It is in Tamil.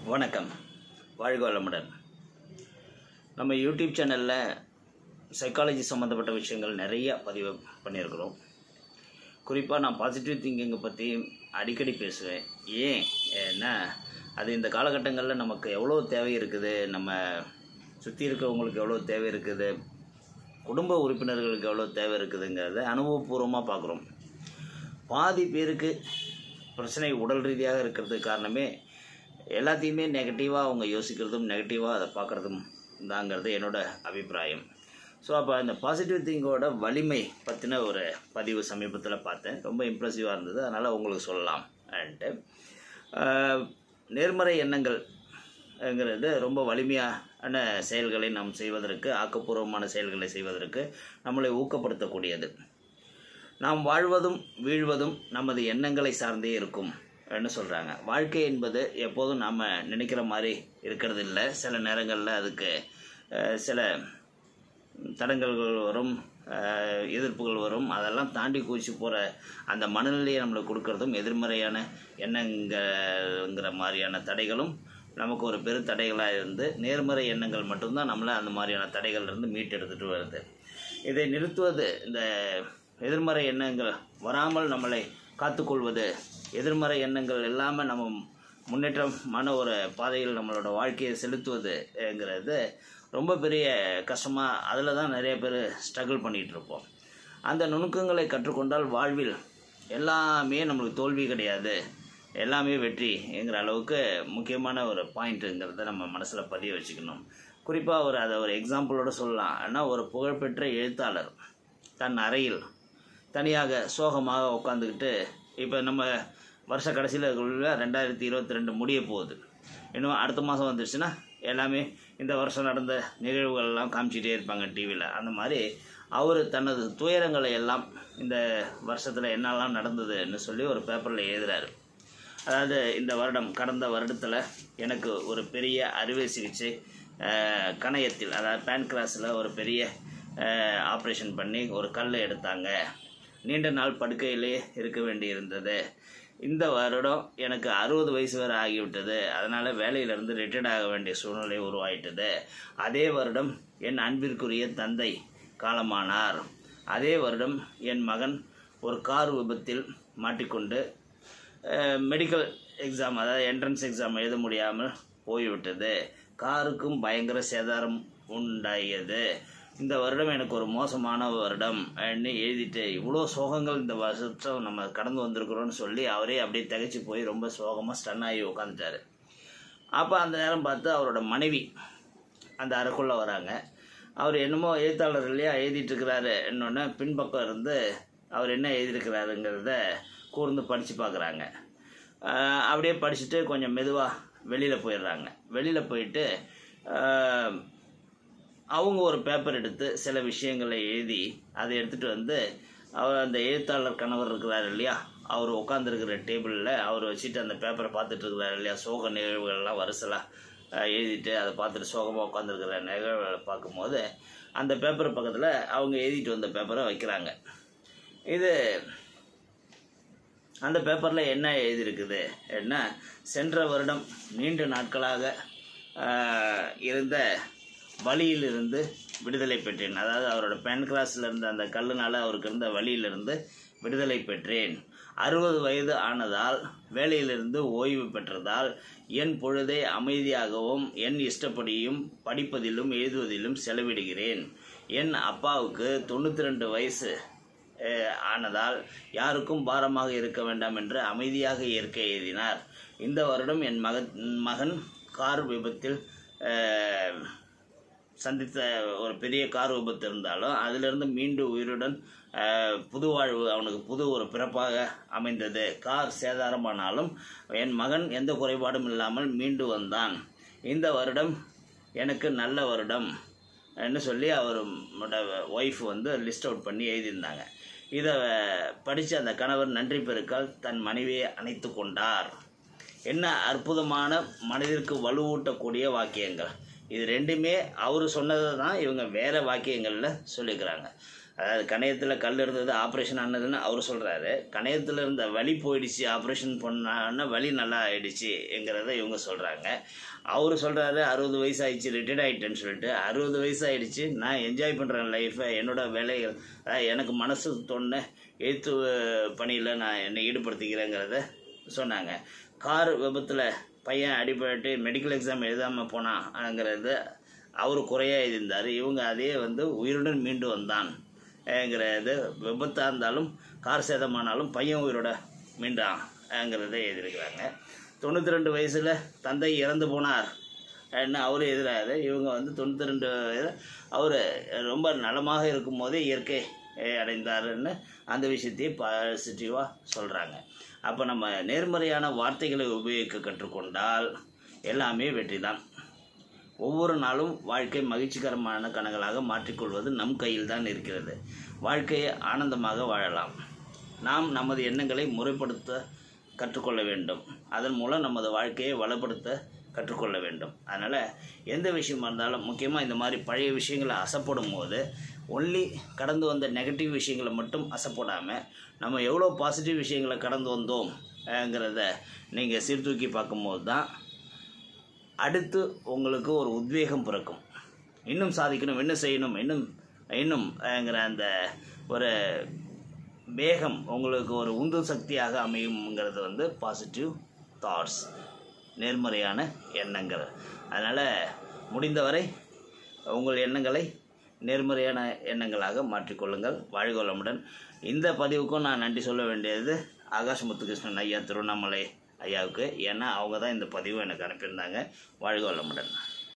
வணக்கம், வாழ்க வளமுடன். நம்ம யூடியூப் சேனலில் சைக்காலஜி சம்மந்தப்பட்ட விஷயங்கள் நிறைய பதிவு பண்ணியிருக்கிறோம். குறிப்பாக நான் பாசிட்டிவ் திங்கிங்கை பற்றி அடிக்கடி பேசுவேன். ஏன்னா அது இந்த காலகட்டங்களில் நமக்கு எவ்வளோ தேவை இருக்குது, நம்ம சுற்றி இருக்கிறவங்களுக்கு எவ்வளோ தேவை இருக்குது, குடும்ப உறுப்பினர்களுக்கு எவ்வளோ தேவை இருக்குதுங்கிறத அனுபவபூர்வமாக பார்க்குறோம். பாதி பேருக்கு பிரச்சனை உடல் ரீதியாக இருக்கிறதுக்கு காரணமே எல்லாத்தையுமே நெகட்டிவாக அவங்க யோசிக்கிறதும் நெகட்டிவாக அதை பார்க்குறதும் தாங்கிறது என்னோடய அபிப்பிராயம். ஸோ அப்போ அந்த பாசிட்டிவ் திங்கோட வலிமை பற்றின ஒரு பதிவு சமீபத்தில் பார்த்தேன். ரொம்ப இம்ப்ரெசிவாக இருந்தது, அதனால் உங்களுக்கு சொல்லலாம். அண்டு நேர்மறை எண்ணங்கள்ங்கிறது ரொம்ப வலிமையான செயல்களை நாம் செய்வதற்கு, ஆக்கப்பூர்வமான செயல்களை செய்வதற்கு நம்மளை ஊக்கப்படுத்தக்கூடியது. நாம் வாழ்வதும் வீழ்வதும் நமது எண்ணங்களை சார்ந்தே இருக்கும் ன்னு சொல்கிறாங்க. வாழ்க்கை என்பது எப்போதும் நாம் நினைக்கிற மாதிரி இருக்கிறது இல்லை. சில நேரங்களில் அதுக்கு சில தடங்கல்கள் வரும், எதிர்ப்புகள் வரும். அதெல்லாம் தாண்டி குதிச்சு போகிற அந்த மனநிலையை நம்மளுக்கு கொடுக்கறதும் எதிர்மறையான எண்ணங்கிற மாதிரியான தடைகளும் நமக்கு ஒரு பெரு தடைகளாக இருந்து, நேர்மறை எண்ணங்கள் மட்டும்தான் நம்மளை அந்த மாதிரியான தடைகள்லேருந்து மீட்டெடுத்துட்டு வருது. இதை நிறுத்துவது, இந்த எதிர்மறை எண்ணங்கள் வராமல் நம்மளை காத்துக்கொள்வது, எதிர்மறை எண்ணங்கள் இல்லாமல் நம்ம முன்னேற்றமான ஒரு பாதையில் நம்மளோட வாழ்க்கையை செலுத்துவதுங்கிறது ரொம்ப பெரிய கஷ்டமாக, அதில் தான் நிறைய பேர் ஸ்ட்ரகிள் பண்ணிகிட்ருப்போம். அந்த நுணுக்கங்களை கற்றுக்கொண்டால் வாழ்வில் எல்லாமே நம்மளுக்கு தோல்வி கிடையாது, எல்லாமே வெற்றிங்கிற அளவுக்கு முக்கியமான ஒரு பாயிண்ட்டுங்கிறத நம்ம மனசில் பதிய வச்சுக்கணும். குறிப்பாக அதை ஒரு எக்ஸாம்பிளோடு சொல்லலாம். ஆனால் ஒரு புகழ்பெற்ற எழுத்தாளர் தன் அறையில் தனியாக சோகமாக உட்காந்துக்கிட்டு, இப்போ நம்ம வருஷ கடைசியில் 2022 முடிய போகுது, இன்னும் அடுத்த மாதம் வந்துடுச்சுன்னா எல்லாமே இந்த வருஷம் நடந்த நிகழ்வுகளெல்லாம் காமிச்சிட்டே இருப்பாங்க டிவியில். அந்த மாதிரி அவர் தனது துயரங்களை எல்லாம் இந்த வருஷத்தில் என்னெல்லாம் நடந்ததுன்னு சொல்லி ஒரு பேப்பரில் எழுதுகிறாரு. அதாவது இந்த வருடம், கடந்த வருடத்தில் எனக்கு ஒரு பெரிய அறுவை சிகிச்சை, கணையத்தில், அதாவது பேன்கிராஸில் ஒரு பெரிய ஆப்ரேஷன் பண்ணி ஒரு கல் எடுத்தாங்க, நீண்ட நாள் படுக்கையிலே இருக்க வேண்டியிருந்தது, இந்த வருடம் எனக்கு 60 வயசு வரை ஆகிவிட்டது, அதனால் வேலையிலிருந்து ரிட்டையர்ட் ஆக வேண்டிய சூழ்நிலை உருவாயிட்டது, அதே வருடம் என் அன்பிற்குரிய தந்தை காலமானார், அதே வருடம் என் மகன் ஒரு கார் விபத்தில் மாட்டிக்கொண்டு மெடிக்கல் எக்ஸாம், அதாவது என்ட்ரன்ஸ் எக்ஸாம் எழுத முடியாமல் போய்விட்டது, காருக்கும் பயங்கர சேதாரம் உண்டாகியது, இந்த வருடம் எனக்கு ஒரு மோசமான வருடம் எழுதிட்டு இவ்வளோ சோகங்கள் இந்த வருஷம் நம்ம கடந்து வந்திருக்கிறோன்னு சொல்லி அவரே அப்படியே திகைச்சு போய் ரொம்ப சோகமாக ஸ்டன் ஆகி உட்காந்துட்டார். அப்போ அந்த நேரம் பார்த்து அவரோட மனைவி அந்த அறைக்குள்ளே வராங்க. அவர் என்னமோ எழுத்தாளர் இல்லையா, எழுதிட்டுருக்கிறாரு என்னொன்று பின்பக்கம் இருந்து அவர் என்ன எழுதியிருக்கிறாருங்கிறத கூர்ந்து படித்து பார்க்குறாங்க. அப்படியே படிச்சுட்டு கொஞ்சம் மெதுவாக வெளியில் போயிடுறாங்க. வெளியில் போயிட்டு அவங்க ஒரு பேப்பர் எடுத்து சில விஷயங்களை எழுதி அதை எடுத்துகிட்டு வந்து அவர், அந்த எழுத்தாளர் கணவர் இருக்கிறார் இல்லையா, அவர் உட்காந்துருக்கிற டேபிளில் அவர் வச்சுட்டு அந்த பேப்பரை பார்த்துட்டு இருக்கிறார் இல்லையா, சோக நிகழ்வுகள்லாம் வரிசலாக எழுதிட்டு அதை பார்த்துட்டு சோகமாக உட்காந்துருக்கிற நிகழ்வுகளை பார்க்கும்போது அந்த பேப்பர் பக்கத்தில் அவங்க எழுதிட்டு வந்த பேப்பரை வைக்கிறாங்க. இது அந்த பேப்பரில் என்ன எழுதியிருக்குது, என்ன, சென்ற வருடம் நீண்ட நாட்களாக இருந்த வலியிலிருந்து விடுதலை பெற்றேன், அதாவது அவரோட பேன்கிராஸில் இருந்த அந்த கல்லுனால் அவருக்கு இருந்த வலியிலிருந்து விடுதலை பெற்றேன், 60 வயது ஆனதால் வேலையிலிருந்து ஓய்வு பெற்றதால் என் பொழுதை அமைதியாகவும் என் இஷ்டப்படியும் படிப்பதிலும் எழுதுவதிலும் செலவிடுகிறேன், என் அப்பாவுக்கு 92 வயசு ஆனதால் யாருக்கும் பாரமாக இருக்க வேண்டாம் என்று அமைதியாக இயற்கை எழுதினார், இந்த வருடம் என் மகன் கார் விபத்தில் சந்தித்த ஒரு பெரிய கார் விபத்து இருந்தாலும் அதிலிருந்து மீண்டு உயிருடன் புது வாழ்வு, அவனுக்கு புது ஒரு பிறப்பாக அமைந்தது, கார் சேதாரமானாலும் என் மகன் எந்த குறைபாடும் இல்லாமல் மீண்டு வந்தான், இந்த வருடம் எனக்கு நல்ல வருடம் என்று சொல்லி அவரோட ஒய்ஃப் லிஸ்ட் அவுட் பண்ணி எழுதியிருந்தாங்க. இதை படித்து அந்த கணவர் நன்றி பெருக்கால் தன் மனைவியை அணைத்து கொண்டார். என்ன அற்புதமான மனதிற்கு வலுவூட்டக்கூடிய வாக்கியங்கள்! இது ரெண்டுமே அவர் சொன்னதை தான் இவங்க வேறு வாக்கியங்களில் சொல்லிக்கிறாங்க. அதாவது கணையத்தில் கல் இருந்தது, ஆப்ரேஷன் ஆனதுன்னு அவர் சொல்கிறாரு. கணையத்தில் இருந்த வலி போயிடுச்சு, ஆப்ரேஷன் பண்ணான்னா வலி நல்லா ஆயிடுச்சுங்கிறத இவங்க சொல்கிறாங்க. அவர் சொல்கிறாரு 60 வயசு ஆயிடுச்சு, ரிட்டையர்ட் ஆகிட்டேன்னு சொல்லிட்டு. 60 வயசு ஆகிடுச்சு, நான் என்ஜாய் பண்ணுறேன் லைஃப்பை, என்னோடய வேலைகள், எனக்கு மனசு தோணுன எழுத்து பணியில் நான் என்னை ஈடுபடுத்திக்கிறேங்கிறத சொன்னாங்க. கார் விபத்தில் பையன் அடிபட்டு மெடிக்கல் எக்ஸாம் எழுதாமல் போனாங்கிறது அவர் குறையாக எழுதியிருந்தார். இவங்க அதே உயிருடன் மீண்டு வந்தான்ங்கிறது, விபத்தாக இருந்தாலும் கார் சேதமானாலும் பையன் உயிரோட மீண்டான்ங்கிறத எழுதியிருக்கிறாங்க. 92 வயசில் தந்தை இறந்து போனார் என்ன அவர் எழுதுறாரு. இவங்க 92 வயது அவர் ரொம்ப நலமாக இருக்கும்போதே இயற்கை அடைந்தாருன்னு அந்த விஷயத்தையே பாசிட்டிவாக சொல்கிறாங்க. அப்போ நம்ம நேர்மறையான வார்த்தைகளை உபயோகிக்க கற்றுக்கொண்டால் எல்லாமே வெற்றி தான். ஒவ்வொரு நாளும் வாழ்க்கை மகிழ்ச்சிகரமான கணங்களாக மாற்றிக்கொள்வது நம் கையில் தான் இருக்கிறது. வாழ்க்கையை ஆனந்தமாக வாழலாம். நாம் நமது எண்ணங்களை முறைப்படுத்த கற்றுக்கொள்ள வேண்டும். அதன் மூலம் நமது வாழ்க்கையை வளப்படுத்த கற்றுக்கொள்ள வேண்டும். அதனால் எந்த விஷயமா இருந்தாலும் முக்கியமாக இந்த மாதிரி பழைய விஷயங்களை அசைப்படும் போது ஒன்லி கடந்து வந்த நெகட்டிவ் விஷயங்களை மட்டும் அசைப்படாமல் நம்ம எவ்வளோ பாசிட்டிவ் விஷயங்களை கடந்து வந்தோம்ங்கிறத நீங்கள் சீர்தூக்கி பார்க்கும்போது தான் அடுத்து உங்களுக்கு ஒரு உத்வேகம் பிறக்கும். இன்னும் சாதிக்கணும், இன்னும் செய்யணும், இன்னும்ங்கிற அந்த ஒரு வேகம் உங்களுக்கு ஒரு உந்து சக்தியாக அமையுங்கிறது பாசிட்டிவ் தாட்ஸ், நேர்மறையான எண்ணங்கள். அதனால் முடிந்தவரை உங்கள் எண்ணங்களை நேர்மறையான எண்ணங்களாக மாற்றிக்கொள்ளுங்கள். வாழ்க வளமுடன். இந்த பதிவுக்கும் நான் நன்றி சொல்ல வேண்டியது ஆகாஷ் முத்துகிருஷ்ணன் ஐயா, திருவண்ணாமலை ஐயாவுக்கு. ஏன்னா அவங்க தான் இந்த பதிவு எனக்கு அனுப்பியிருந்தாங்க. வாழ்க வளமுடன்.